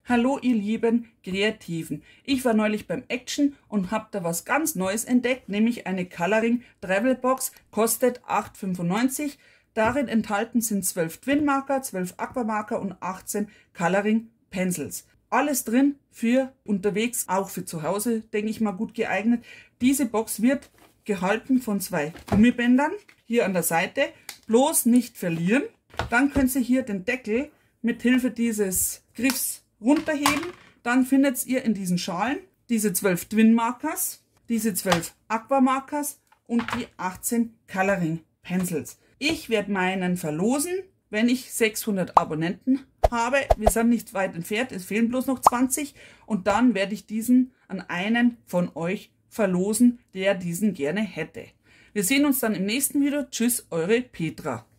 Hallo ihr lieben Kreativen, ich war neulich beim Action und habe da was ganz Neues entdeckt, nämlich eine Coloring Travel Box, kostet 8,95 €. Darin enthalten sind 12 Twin Marker, 12 Aquamarker und 18 Coloring Pencils. Alles drin für unterwegs, auch für zu Hause, denke ich mal, gut geeignet. Diese Box wird gehalten von 2 Gummibändern hier an der Seite, bloß nicht verlieren. Dann können Sie hier den Deckel mit Hilfe dieses Griffs runterheben, dann findet ihr in diesen Schalen diese 12 Twin Markers, diese 12 Aqua Markers und die 18 Coloring Pencils. Ich werde meinen verlosen, wenn ich 600 Abonnenten habe. Wir sind nicht weit entfernt, es fehlen bloß noch 20 und dann werde ich diesen an einen von euch verlosen, der diesen gerne hätte. Wir sehen uns dann im nächsten Video. Tschüss, eure Petra.